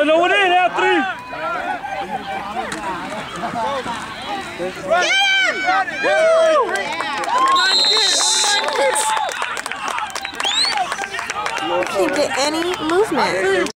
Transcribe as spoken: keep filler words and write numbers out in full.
Let no one in, out three. Get him! Woo! Can't get any movement.